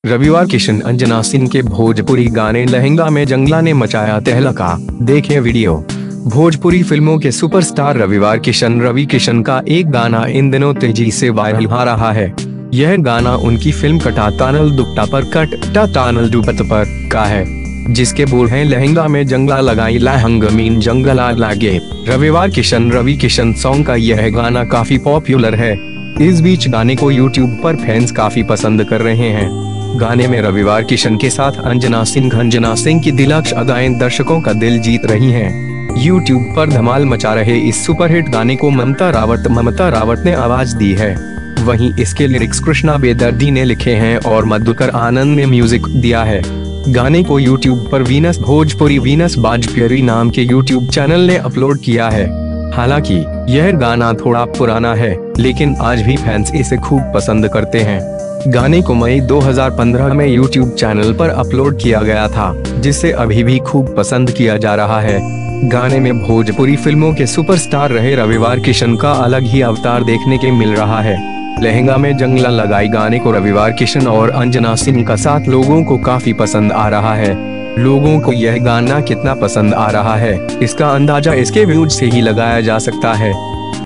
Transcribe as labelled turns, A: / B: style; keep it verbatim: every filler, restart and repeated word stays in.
A: रविवार किशन अंजना सिंह के भोजपुरी गाने लहंगा में जंगला ने मचाया तहलका। देखें वीडियो। भोजपुरी फिल्मों के सुपरस्टार रविवार किशन रवि किशन का एक गाना इन दिनों तेजी से वायरल हो रहा है। यह गाना उनकी फिल्म कटा तानल दुपट्टा पर कट टा तानल दुपट पर का है, जिसके बोल हैं लहंगा में जंगला लगाई लहंग मीन जंगला लागे। रविवार किशन रवि किशन सॉन्ग का यह गाना काफी पॉपुलर है। इस बीच गाने को यूट्यूब पर फैंस काफी पसंद कर रहे हैं। गाने में रविवार किशन के साथ अंजना सिंह अंजना सिंह की दिलकश अदाएं दर्शकों का दिल जीत रही हैं। यूट्यूब पर धमाल मचा रहे इस सुपरहिट गाने को ममता रावत ममता रावत ने आवाज दी है। वहीं इसके लिरिक्स कृष्णा बेदर्दी ने लिखे हैं और मधुकर आनंद ने म्यूजिक दिया है। गाने को यूट्यूब पर वीनस भोजपुरी वीनस बाजपेयी नाम के यूट्यूब चैनल ने अपलोड किया है। हालांकि यह गाना थोड़ा पुराना है, लेकिन आज भी फैंस इसे खूब पसंद करते हैं। गाने को मई दो हज़ार पंद्रह में यूट्यूब चैनल पर अपलोड किया गया था, जिसे अभी भी खूब पसंद किया जा रहा है। गाने में भोजपुरी फिल्मों के सुपरस्टार रहे रविवार किशन का अलग ही अवतार देखने के मिल रहा है। लहंगा में जंगला लगाई गाने को रविवार किशन और अंजना सिंह का साथ लोगों को काफी पसंद आ रहा है। लोगों को यह गाना कितना पसंद आ रहा है, इसका अंदाजा इसके व्यूज से ही लगाया जा सकता है।